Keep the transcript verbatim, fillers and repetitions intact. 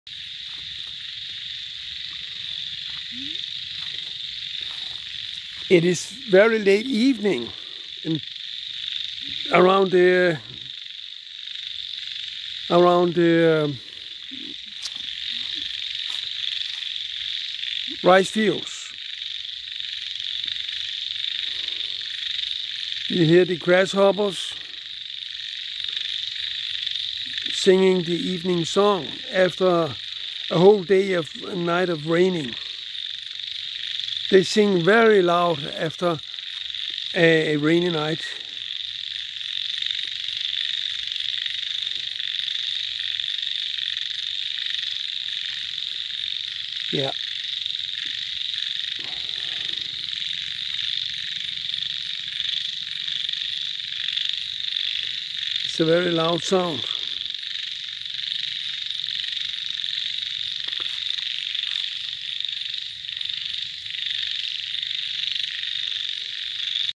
It is very late evening, and around the around the um, rice fields. You hear the grasshoppers singing the evening song after a whole day of a night of raining. They sing very loud after a, a rainy night. Yeah. It's a very loud sound.